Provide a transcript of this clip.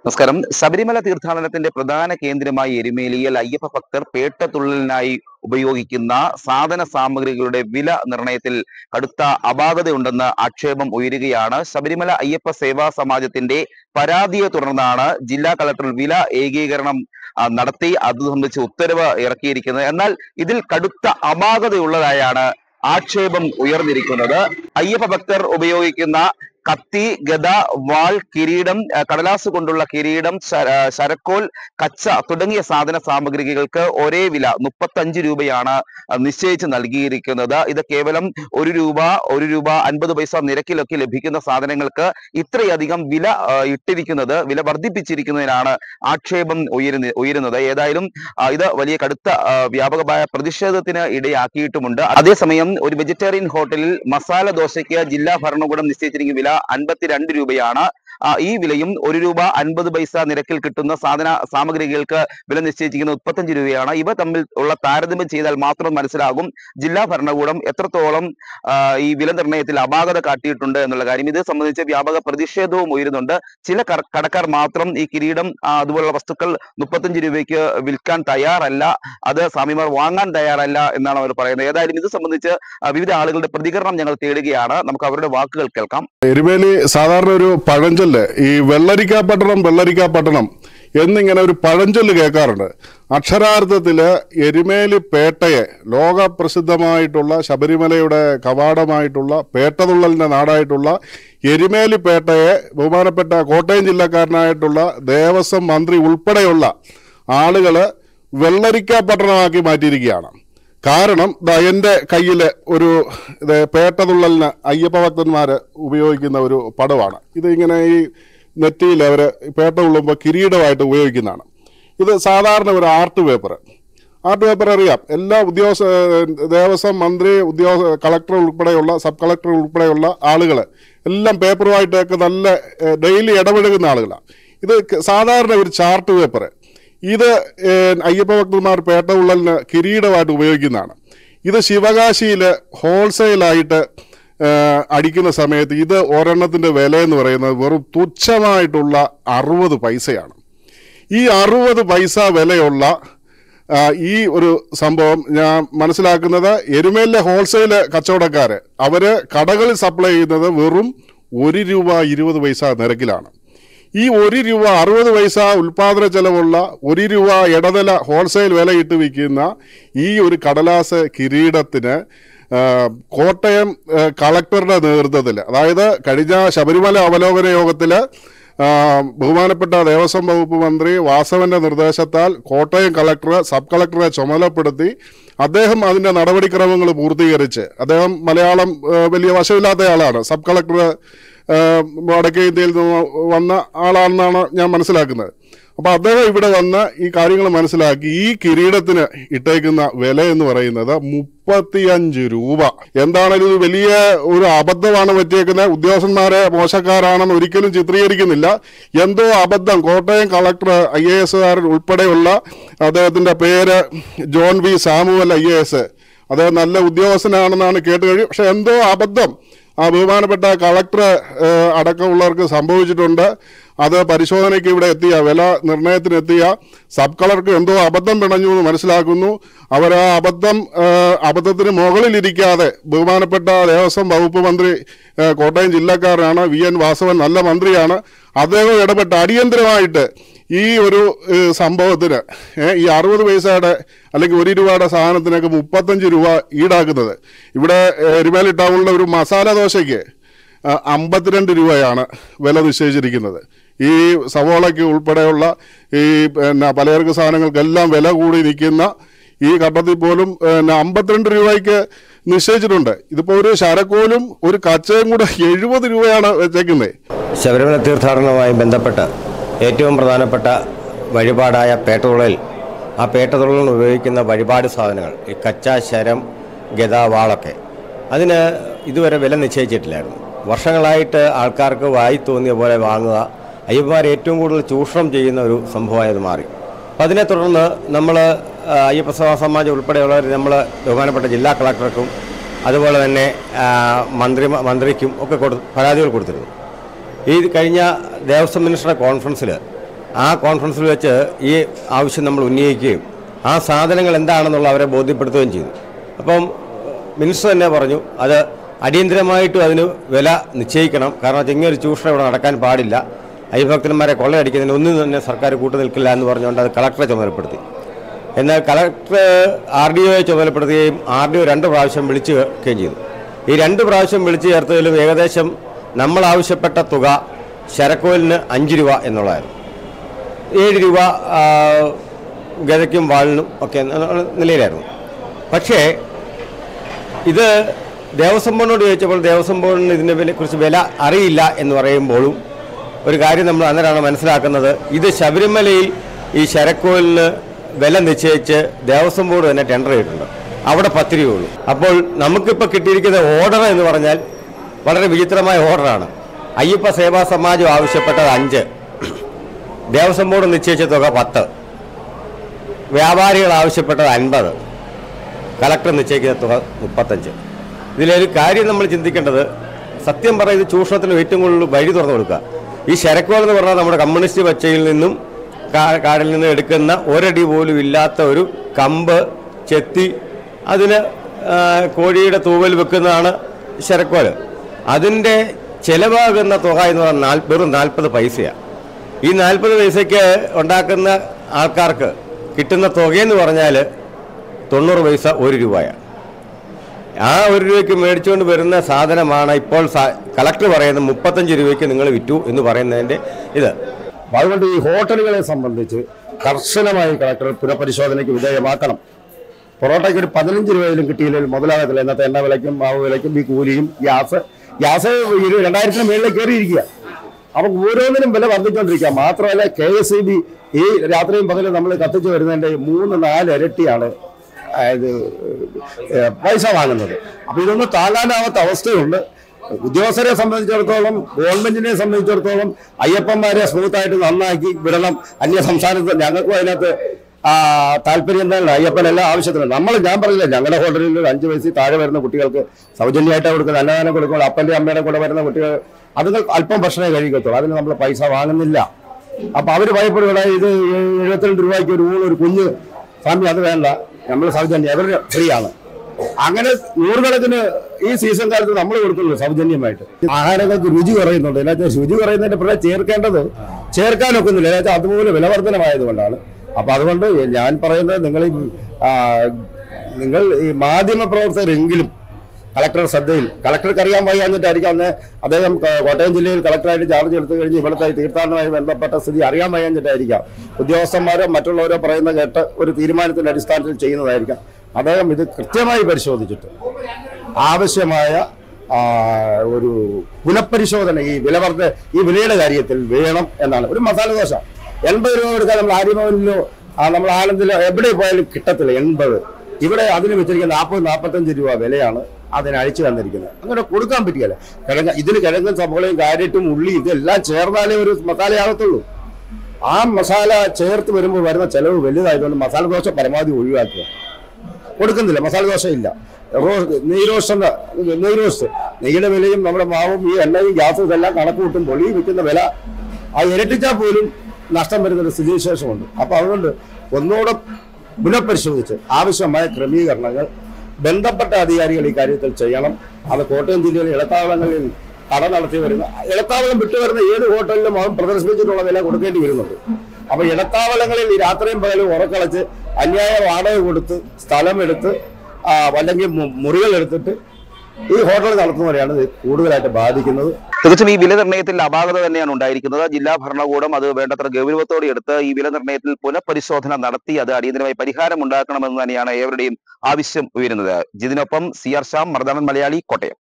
നമസ്കാരം. ശബരിമല തീർത്ഥാടനത്തിന്റെ പ്രധാന കേന്ദ്രമായി എരുമേലിയിൽ അയ്യപ്പ ഭക്തർ പേട്ടതുള്ളലിനായി ഉപയോഗിക്കുന്ന സാധന സാമഗ്രികളുടെ വില നിർണയത്തിൽ കടുത്ത അപാകതയുണ്ടെന്ന് ആക്ഷേപം ഉയരുകയാണ്. ശബരിമല അയ്യപ്പ സേവാ സമാജത്തിന്റെ പരാതിയെ തുടർന്നാണ് ജില്ലാ കളക്ടർ വില ഏകീകരണം നടത്തി അത് സംബന്ധിച്ച് ഉത്തരവ് ഇറക്കിയിരിക്കുന്നത്. എന്നാൽ ഇതിൽ കടുത്ത അപാകതയുള്ളതായാണ് ആക്ഷേപം ഉയർന്നിരിക്കുന്നത്. അയ്യപ്പ ഭക്തർ ഉപയോഗിക്കുന്ന കത്തി, ഗദ, വാൾ, കിരീടം, കടലാസ് കൊണ്ടുള്ള കിരീടം, ശരക്കോൽ, കച്ച തുടങ്ങിയ സാധന സാമഗ്രികൾക്ക് ഒരേ വില 35 രൂപയാണ് നിശ്ചയിച്ച് നൽകിയിരിക്കുന്നത്. ഇത് കേവലം ഒരു രൂപ 50 പൈസ നിരക്കിലൊക്കെ ലഭിക്കുന്ന സാധനങ്ങൾക്ക് ഇത്രയധികം വില വില വർദ്ധിപ്പിച്ചിരിക്കുന്നതിനാണ് ആക്ഷേപം ഉയരുന്നത്. ഏതായാലും ഇത് വലിയ കടുത്ത വ്യാപകമായ പ്രതിഷേധത്തിന് ഇടയാക്കിയിട്ടുമുണ്ട്. അതേസമയം ഒരു വെജിറ്റേറിയൻ ഹോട്ടലിൽ മസാല ദോശയ്ക്ക് ജില്ലാ ഭരണകൂടം നിശ്ചയിച്ചിരിക്കുന്ന വില 52 രൂപയാണ്. ഈ വിലയും 1 രൂപ 50 പൈസ നിരക്കിൽ കിട്ടുന്ന സാധന സാമഗ്രികൾക്ക് വില നിശ്ചയിച്ചിരിക്കുന്നത് 35 രൂപയാണ്. ഇവ തമ്മിൽ ഉള്ള താരതമ്യം ചെയ്താൽ മാത്രം മനസ്സിലാകും ജില്ലാ ഭരണകൂടം എത്രത്തോളം ഈ വില നിർണ്ണയത്തിൽ അപാകത കാട്ടിയിട്ടുണ്ട് എന്നുള്ള കാര്യം. ഇത് സംബന്ധിച്ച് വ്യാപക പ്രതിഷേധവും ഉയരുന്നുണ്ട്. ചില കടക്കാർ മാത്രം ഈ കിരീടം അതുപോലുള്ള വസ്തുക്കൾ 35 രൂപയ്ക്ക് വിൽക്കാൻ തയ്യാറല്ല, അത് സ്വാമിമാർ വാങ്ങാൻ തയ്യാറല്ല എന്നാണ് അവർ പറയുന്നത്. ഏതായാലും ഇത് സംബന്ധിച്ച് വിവിധ ആളുകളുടെ പ്രതികരണം ഞങ്ങൾ തേടുകയാണ്. നമുക്ക് അവരുടെ വാക്കുകൾ കേൾക്കാം. എരുമേലി സാധാരണ ഒരു പഴഞ്ചൊല്ല്, ഈ വെള്ളരിക്കാപ്പട്ടണം എന്നിങ്ങനെ ഒരു പഴഞ്ചൊല്ല് കേൾക്കാറുണ്ട്. അക്ഷരാർത്ഥത്തില് എരുമേലി പേട്ടയെ, ലോകപ്രസിദ്ധമായിട്ടുള്ള ശബരിമലയുടെ കവാടമായിട്ടുള്ള പേട്ടതുള്ളലിന്റെ നാടായിട്ടുള്ള എരുമേലി പേട്ടയെ ബഹുമാനപ്പെട്ട കോട്ടയം ജില്ലക്കാരനായിട്ടുള്ള ദേവസ്വം മന്ത്രി ഉൾപ്പെടെയുള്ള ആളുകള് വെള്ളരിക്കാപ്പട്ടണമാക്കി മാറ്റിയിരിക്കുകയാണ്. കാരണം എൻ്റെ കയ്യിൽ ഒരു പേട്ടതുള്ളലിന് അയ്യപ്പ ഭക്തന്മാർ ഉപയോഗിക്കുന്ന ഒരു പടമാണ്. ഇത് ഇങ്ങനെ ഈ നെറ്റിയിൽ അവർ പേട്ട തുള്ളുമ്പോൾ കിരീടമായിട്ട് ഉപയോഗിക്കുന്നതാണ്. ഇത് സാധാരണ ഒരു ആർട്ട് പേപ്പർ അറിയാം. എല്ലാ ദേവസ്വം മന്ത്രി, കളക്ടർ ഉൾപ്പെടെയുള്ള സബ് കളക്ടർ ഉൾപ്പെടെയുള്ള ആളുകൾ എല്ലാം പേപ്പറുമായിട്ടൊക്കെ നല്ല ഡെയിലി ഇടപഴകുന്ന ആളുകളാണ്. ഇത് സാധാരണ ഒരു ചാർട്ട് പേപ്പർ. ഇത് അയ്യപ്പ ഭക്തന്മാർ പേട്ട ഉള്ളലിന് കിരീടമായിട്ട് ഉപയോഗിക്കുന്നതാണ്. ഇത് ശിവകാശിയിൽ ഹോൾസെയിലായിട്ട് അടിക്കുന്ന സമയത്ത് ഇത് ഒരെണ്ണത്തിൻ്റെ വില എന്ന് പറയുന്നത് വെറും തുച്ഛമായിട്ടുള്ള 60 പൈസയാണ്. ഈ 60 പൈസ വിലയുള്ള ഈ ഒരു സംഭവം ഞാൻ മനസ്സിലാക്കുന്നത് എരുമേലിലെ ഹോൾസെയിൽ കച്ചവടക്കാർ അവർ കടകളിൽ സപ്ലൈ ചെയ്യുന്നത് വെറും 1 രൂപ 20 പൈസ നിരക്കിലാണ്. ഈ 1 രൂപ 60 പൈസ ഉൽപാദന ചെലവുള്ള 1 രൂപ ഇടനില ഹോൾസെയിൽ വില ഇട്ട് വിൽക്കുന്ന ഈ ഒരു കടലാസ് കിരീടത്തിന് കോട്ടയം കളക്ടറുടെ നേതൃത്വത്തിൽ, അതായത് കഴിഞ്ഞ ശബരിമല അവലോകന യോഗത്തിൽ ബഹുമാനപ്പെട്ട ദേവസ്വം വകുപ്പ് മന്ത്രി വാസവന്റെ നിർദ്ദേശത്താൽ കോട്ടയം കളക്ടർ സബ് കളക്ടറെ ചുമതലപ്പെടുത്തി അദ്ദേഹം അതിൻ്റെ നടപടിക്രമങ്ങൾ പൂർത്തീകരിച്ച്, അദ്ദേഹം മലയാളം വലിയ വശമില്ലാത്ത ആളാണ്, സബ് കളക്ടർ വടക്കേ ഇന്ത്യയിൽ നിന്ന് വന്ന ആളാണെന്നാണ് ഞാൻ മനസ്സിലാക്കുന്നത്. അപ്പോൾ അദ്ദേഹം ഇവിടെ വന്ന് ഈ കാര്യങ്ങൾ മനസ്സിലാക്കി ഈ കിരീടത്തിന് ഇട്ടേക്കുന്ന വില എന്ന് പറയുന്നത് 35 രൂപ. എന്താണെങ്കിലും ഇത് വലിയ ഒരു അബദ്ധമാണ് പറ്റിയേക്കുന്നത്. ഉദ്യോഗസ്ഥന്മാരെ മോശക്കാരാണെന്ന് ഒരിക്കലും ചിത്രീകരിക്കുന്നില്ല. എന്തോ അബദ്ധം. കോട്ടയം കളക്ടർ IAS ഉൾപ്പെടെയുള്ള അദ്ദേഹത്തിൻ്റെ പേര് ജോൺ വി സാമുവൽ IAS, അദ്ദേഹം നല്ല ഉദ്യോഗസ്ഥനാണെന്നാണ് കേട്ട് കഴിയും. പക്ഷെ എന്തോ അബദ്ധം ആ ബഹുമാനപ്പെട്ട കളക്ടർ അടക്കമുള്ളവർക്ക് സംഭവിച്ചിട്ടുണ്ട്. അത് പരിശോധനയ്ക്ക് ഇവിടെ എത്തിയ, വില നിർണയത്തിനെത്തിയ സബ് കളക്ടർക്ക് എന്തോ അബദ്ധം പിണഞ്ഞു എന്ന് മനസ്സിലാക്കുന്നു. അവർ ആ അബദ്ധത്തിന് മുകളിലിരിക്കാതെ ബഹുമാനപ്പെട്ട ദേവസ്വം വകുപ്പ് മന്ത്രി കോട്ടയം ജില്ലക്കാരനാണ് VN വാസവൻ, നല്ല മന്ത്രിയാണ്, അദ്ദേഹം ഇടപെട്ട് അടിയന്തരമായിട്ട് ഈ ഒരു സംഭവത്തിന് ഈ 60 പൈസയുടെ അല്ലെങ്കിൽ 1 രൂപയുടെ സാധനത്തിനൊക്കെ 35 രൂപ ഈടാക്കുന്നത്. ഇവിടെ എരുമേലി ടൗണിലെ ഒരു മസാല ദോശയ്ക്ക് 52 രൂപയാണ് വില നിശ്ചയിച്ചിരിക്കുന്നത്. ഈ സവോളയ്ക്ക് ഉൾപ്പെടെയുള്ള ഈ പലചരക്ക് സാധനങ്ങൾക്കെല്ലാം വില കൂടി നിൽക്കുന്ന ഈ ഘട്ടത്തിൽ പോലും 52 രൂപയ്ക്ക് നിശ്ചയിച്ചിട്ടുണ്ട്. ഇതിപ്പോൾ ഒരു ശരക്കോലും ഒരു കച്ചയും കൂടെ 70 രൂപയാണ് വെച്ചേക്കുന്നത്. ശബരിമല തീർത്ഥാടനവുമായി ബന്ധപ്പെട്ട് ഏറ്റവും പ്രധാനപ്പെട്ട വഴിപാടായ പേട്ടതുള്ളൽ, ആ പേട്ടതുള്ളലിന് ഉപയോഗിക്കുന്ന വഴിപാട് സാധനങ്ങൾ, ഈ കച്ച, ശരം, ഗദ, വാളൊക്കെ, അതിന് ഇതുവരെ വില നിശ്ചയിച്ചിട്ടില്ലായിരുന്നു. വർഷങ്ങളായിട്ട് ആൾക്കാർക്ക് വായി തോന്നിയ പോലെ വാങ്ങുക, അയ്യപ്പന്മാർ ഏറ്റവും കൂടുതൽ ചൂഷണം ചെയ്യുന്ന ഒരു സംഭവമായത് മാറി. അപ്പം അതിനെ തുടർന്ന് നമ്മൾ അയ്യപ്പ സേവാ സമാജം ഉൾപ്പെടെയുള്ളവർ നമ്മൾ ബഹുമാനപ്പെട്ട ജില്ലാ കളക്ടർക്കും അതുപോലെ തന്നെ മന്ത്രിക്കും ഒക്കെ പരാതികൾ കൊടുത്തിരുന്നു. ഈ കഴിഞ്ഞ ദേവസ്വം മിനിസ്റ്ററുടെ കോൺഫറൻസിൽ ആ കോൺഫറൻസിൽ വെച്ച് ഈ ആവശ്യം നമ്മൾ ഉന്നയിക്കുകയും ആ സാധനങ്ങൾ എന്താണെന്നുള്ള അവരെ ബോധ്യപ്പെടുത്തുകയും ചെയ്തു. അപ്പം മിനിസ്റ്റർ തന്നെ പറഞ്ഞു അത് അടിയന്തരമായിട്ടും അതിന് വില നിശ്ചയിക്കണം. കാരണം ഇങ്ങനൊരു ചൂഷണം ഇവിടെ നടക്കാൻ പാടില്ല. അയ്യഭക്തന്മാരെ കൊള്ളയടിക്കുന്നതിന് ഒന്നും തന്നെ സർക്കാർ കൂട്ടു നിൽക്കില്ല എന്ന് പറഞ്ഞുകൊണ്ട് അത് കളക്ടറെ ചുമതലപ്പെടുത്തി. എന്നാൽ കളക്ടർ RDOയെ ചുമതലപ്പെടുത്തുകയും RDO 2 പ്രാവശ്യം വിളിച്ചു കേൾക്കുകയും ചെയ്തു. ഈ 2 പ്രാവശ്യം വിളിച്ചു ചേർത്തതിലും ഏകദേശം നമ്മൾ ആവശ്യപ്പെട്ട തുക ശരക്കോലിന് 5 രൂപ എന്നുള്ളതായിരുന്നു. 7 രൂപ ഗതയ്ക്കും വാളിനും ഒക്കെ നിലയിലായിരുന്നു. പക്ഷേ ഇത് ദേവസ്വം ബോർഡിനോട് ചോദിച്ചപ്പോൾ ദേവസ്വം ബോർഡിന് ഇതിനെ കുറിച്ച് വില അറിയില്ല എന്ന് പറയുമ്പോഴും ഒരു കാര്യം നമ്മൾ അന്നേരമാണ് മനസ്സിലാക്കുന്നത്, ഇത് ശബരിമലയിൽ ഈ ശരക്കോലിന് വില നിശ്ചയിച്ച് ദേവസ്വം ബോർഡ് തന്നെ ടെൻഡർ ചെയ്തിട്ടുണ്ട്. അവിടെ 10 രൂപയുള്ളൂ. അപ്പോൾ നമുക്കിപ്പോൾ കിട്ടിയിരിക്കുന്ന ഓർഡർ എന്ന് പറഞ്ഞാൽ വളരെ വിചിത്രമായ ഓർഡറാണ്. അയ്യപ്പ സേവാ സമാജം ആവശ്യപ്പെട്ടത് 5, ദേവസ്വം ബോർഡ് നിശ്ചയിച്ച തുക 10, വ്യാപാരികൾ ആവശ്യപ്പെട്ടത് 50, കളക്ടർ നിശ്ചയിക്കുന്ന തുക 35. ഇതിലൊരു കാര്യം നമ്മൾ ചിന്തിക്കേണ്ടത്, സത്യം പറയുന്നത് ചൂഷണത്തിന് ഏറ്റവും കൂടുതൽ വഴി തുറന്നു കൊടുക്കുക. ഈ ശരക്കോൽ എന്ന് പറഞ്ഞാൽ നമ്മുടെ കമ്മ്യൂണിസ്റ്റ് പച്ചയിൽ നിന്നും കാടിൽ നിന്നും എടുക്കുന്ന ഒരടി പോലും ഇല്ലാത്ത ഒരു കമ്പ് ചെത്തി അതിന് കോഴിയുടെ തൂവൽ വെക്കുന്നതാണ് ശരക്കോൽ. അതിൻ്റെ ചിലവാകുന്ന തുക എന്ന് പറഞ്ഞാൽ വെറും 40 പൈസയാണ്. ഈ 40 പൈസയ്ക്ക് ഉണ്ടാക്കുന്ന ആൾക്കാർക്ക് കിട്ടുന്ന തുകയെന്ന് പറഞ്ഞാൽ 90 പൈസ 1 രൂപയാണ്. ആ 1 രൂപയ്ക്ക് മേടിച്ചുകൊണ്ട് വരുന്ന സാധനമാണ് ഇപ്പോൾ കളക്ടർ പറയുന്നത് 35 രൂപയ്ക്ക് നിങ്ങൾ വിറ്റു എന്ന് പറയുന്നതിൻ്റെ ഇത്. അതുകൊണ്ട് ഈ ഹോട്ടലുകളെ സംബന്ധിച്ച് കർശനമായി കളക്ടർ പുനഃപരിശോധനയ്ക്ക് വിധേയമാക്കണം. പൊറോട്ടയ്ക്ക് ഒരു 15 രൂപയിലും കിട്ടിയില്ലെങ്കിൽ മുതലാകത്തില്ല. ഇന്നത്തെ എണ്ണ വിലയ്ക്കും മാവ് വിലയ്ക്കും ഈ കൂലിയും ഗ്യാസ് 2000-ന് മേളിലേക്ക് കയറിയിരിക്കുക. അപ്പം ഓരോന്നിനും വില വർദ്ധിച്ചുകൊണ്ടിരിക്കുക. മാത്രമല്ല KSEB ഈ രാത്രിയും പകലും നമ്മൾ കത്തിച്ച് വരുന്നതിൻ്റെ 3-4 ഇരട്ടിയാണ് പൈസ വാങ്ങുന്നത്. അപ്പൊ ഇതൊന്നും താങ്ങാനാവാത്ത അവസ്ഥയുണ്ട്. ഉദ്യോഗസ്ഥരെ സംബന്ധിച്ചിടത്തോളം, ഗവൺമെന്റിനെ സംബന്ധിച്ചിടത്തോളം അയ്യപ്പന്മാരെ സ്മൂത്തായിട്ട് നന്നാക്കി വിടണം. അന്യ സംസ്ഥാനത്ത് ഞങ്ങൾക്കും അതിനകത്ത് താല്പര്യം തന്നെ. അയ്യപ്പനെല്ലാം ആവശ്യത്തിനുണ്ട്. ഞാൻ പറഞ്ഞില്ല, ഞങ്ങളുടെ ഹോട്ടലിൽ 5 വയസ്സിൽ താഴെ വരുന്ന കുട്ടികൾക്ക് സൗജന്യമായിട്ടാണ് കൊടുക്കുന്നത്. അന്നദാനം കൊടുക്കുമ്പോൾ അപ്പൻ്റെ അമ്മയുടെ കൂടെ വരുന്ന കുട്ടികൾ അതുങ്ങൾ അല്പം ഭക്ഷണമേ കഴിക്കത്തുള്ളൂ. അതിന് നമ്മൾ പൈസ വാങ്ങുന്നില്ല. അപ്പൊ അവർ ഭയപ്പെടുക, ഇത് 72 രൂപയ്ക്ക് ഒരു ഊണ്, ഒരു കുഞ്ഞ് സ്വാമി അത് വേണ്ട, നമ്മൾ സൗജന്യം, അവർ ഫ്രീ ആണ്. അങ്ങനെ 100 കണക്കിന് ഈ സീസൺ കാലത്ത് നമ്മൾ കൊടുക്കുന്നുള്ളൂ സൗജന്യമായിട്ട്. ആഹാരങ്ങൾക്ക് രുചി കുറയുന്നുണ്ട്. എന്നുവെച്ചാൽ രുചി കുറയുന്നതിന്റെ പിള്ളേർ ചേർക്കാനൊക്കുന്നില്ല. എന്നുവെച്ചാൽ അതുപോലെ വിലവർദ്ധനമായതുകൊണ്ടാണ്. അപ്പൊ അതുകൊണ്ട് ഞാൻ പറയുന്നത്, നിങ്ങൾ ഈ മാധ്യമ പ്രവർത്തകരെങ്കിലും കളക്ടർ ശ്രദ്ധയിൽ, കളക്ടർക്ക് അറിയാൻ വയ്യാഞ്ഞിട്ടായിരിക്കും അന്ന് അദ്ദേഹം കോട്ടയം ജില്ലയിൽ കളക്ടറായിട്ട് ചാർജ് എടുത്തു കഴിഞ്ഞ് ഇവിടുത്തെ തീർത്ഥാടനവുമായി ബന്ധപ്പെട്ട സ്ഥിതി അറിയാൻ വയ്യാഞ്ഞിട്ടായിരിക്കാം ഉദ്യോഗസ്ഥന്മാരോ മറ്റുള്ളവരോ പറയുന്ന കേട്ട് ഒരു തീരുമാനത്തിന്റെ അടിസ്ഥാനത്തിൽ ചെയ്യുന്നതായിരിക്കാം. അദ്ദേഹം ഇത് കൃത്യമായി പരിശോധിച്ചിട്ട് ആവശ്യമായ ഒരു പുനഃപരിശോധന ഈ വിലയുടെ കാര്യത്തിൽ വേണം എന്നാണ്. ഒരു മസാല ദോശ 80 രൂപ കൊടുക്കാൻ നമ്മൾ ആര്യഭവനിലോ നമ്മൾ ആനന്ദിലോ എവിടെ പോയാലും കിട്ടത്തില്ല 80. ഇവിടെ അതിന് വെച്ചിരിക്കുന്ന 40-45 രൂപ വിലയാണ് അതിന് അഴിച്ചു തന്നിരിക്കുന്നത്. അങ്ങനെ കൊടുക്കാൻ പറ്റിയല്ല. ഇതിന് കിഴങ്ങും സവോളയും കാരറ്റും ഉള്ളി ഇതെല്ലാം ചേർന്നാലേ ഒരു മസാലയാകത്തുള്ളൂ. ആ മസാല ചേർത്ത് വരുമ്പോൾ വരുന്ന ചെലവ് വലുതായതുകൊണ്ട് മസാല ദോശ പരമാവധി ഒഴിവാക്കുക. കൊടുക്കുന്നില്ല, മസാല ദോശ ഇല്ല. നെയ്റോസ്റ്റ്, നെയ്യുടെ വിലയും നമ്മുടെ മാവും ഈ എണ്ണയും ഗ്യാസും ഇതെല്ലാം കണക്ക് കൂട്ടുമ്പോൾ ഈ വിൽക്കുന്ന വില ഇരട്ടിച്ചാൽ പോലും നഷ്ടം വരുന്നൊരു സ്ഥിതിവിശേഷമുണ്ട്. അപ്പൊ അതുകൊണ്ട് ഒന്നുകൂടെ പുനഃപരിശോധിച്ച് ആവശ്യമായ ക്രമീകരണങ്ങൾ ബന്ധപ്പെട്ട അധികാരികൾ ഈ കാര്യത്തിൽ ചെയ്യണം. അത് കോട്ടയം ജില്ലയിലെ ഇടത്താവളങ്ങളിൽ കട നടത്തി വരുന്ന, ഇടത്താവളം വിട്ടുവരുന്ന ഏത് ഹോട്ടലിലും അവൻ പ്രദർശിപ്പിച്ചിട്ടുള്ള വില കൊടുക്കേണ്ടി വരുന്നുണ്ട്. അപ്പൊ ഇടത്താവളങ്ങളിൽ ഈ രാത്രിയും പകലും ഉറക്കളച്ച് അന്യായ വാടക കൊടുത്ത് സ്ഥലമെടുത്ത് അല്ലെങ്കിൽ മുറികൾ എടുത്തിട്ട് ഈ ഹോട്ടൽ നടത്തുന്നവരെയാണ് ഇത് കൂടുതലായിട്ട് ബാധിക്കുന്നത്. തീർച്ചയായും ഈ വില നിർണ്ണയത്തിൽ അപാകത തന്നെയാണ് ഉണ്ടായിരിക്കുന്നത്. ജില്ലാ ഭരണകൂടം അത് വേണ്ടത്ര ഗൗരവത്തോടെ എടുത്ത് ഈ വില നിർണ്ണയത്തിൽ പുനഃപരിശോധന നടത്തി അത് അടിയന്തരമായി പരിഹാരം ഉണ്ടാക്കണമെന്ന് തന്നെയാണ് ഏവരുടെയും ആവശ്യം ഉയരുന്നത്. ജിതിനൊപ്പം CR ശ്യാം, മറുനാടൻ മലയാളി, കോട്ടയം.